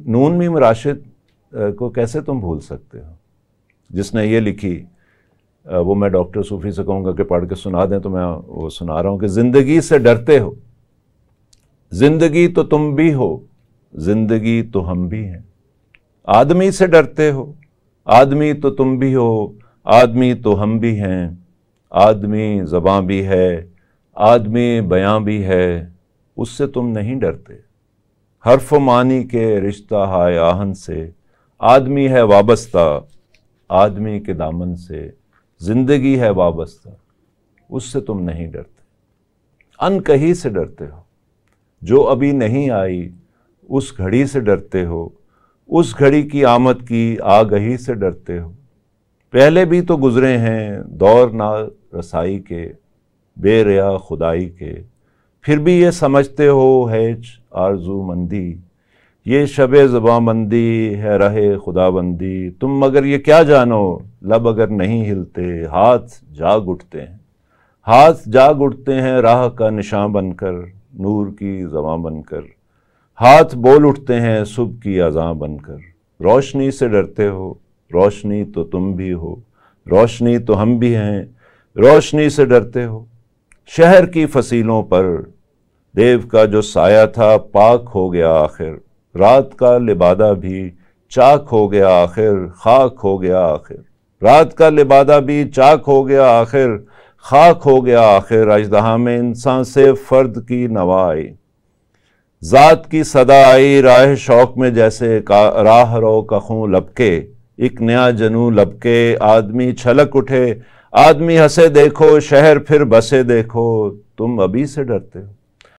नून meme Rashid को कैसे तुम भूल सकते हो, जिसने ये लिखी, वो मैं डॉक्टर सूफ़ी से कहूँगा कि पढ़ के सुना दें, तो मैं वो सुना रहा हूँ कि ज़िंदगी से डरते हो, ज़िंदगी तो तुम भी हो, ज़िंदगी तो हम भी हैं। आदमी से डरते हो, आदमी तो तुम भी हो, आदमी तो हम भी हैं। आदमी ज़बां भी है, आदमी बयां भी है, उससे तुम नहीं डरते। हर्फ मानी के रिश्ता हाय आहन से, आदमी है वाबस्ता आदमी के दामन से, ज़िंदगी है वाबस्ता, उससे तुम नहीं डरते। अनकही से डरते हो, जो अभी नहीं आई उस घड़ी से डरते हो, उस घड़ी की आमद की आगही से डरते हो। पहले भी तो गुजरे हैं दौर ना रसाई के, बेरिया खुदाई के, फिर भी ये समझते हो हैज आरज़ू मंदी, ये शबे ज़बांबंदी है रहे खुदाबंदी। तुम मगर ये क्या जानो, लब अगर नहीं हिलते, हाथ जाग उठते हैं, हाथ जाग उठते हैं राह का निशान बनकर, नूर की ज़बां बनकर। हाथ बोल उठते हैं सुबह की अज़ां बनकर। रोशनी से डरते हो, रोशनी तो तुम भी हो, रोशनी तो हम भी हैं, रोशनी से डरते हो। शहर की फसीलों पर देव का जो साया था पाक हो गया आखिर, रात का लिबादा भी चाक हो गया आखिर, खाक हो गया आखिर। रात का लिबादा भी चाक हो गया आखिर, खाक हो गया आखिर। अजदहा में इंसान से फर्द की नवा आई, ज़ात की सदा आई, राह शौक में जैसे राह रो का खूं लपके, एक नया जनू लपके। आदमी छलक उठे, आदमी हंसे देखो, शहर फिर बसे देखो, तुम अभी से डरते हो।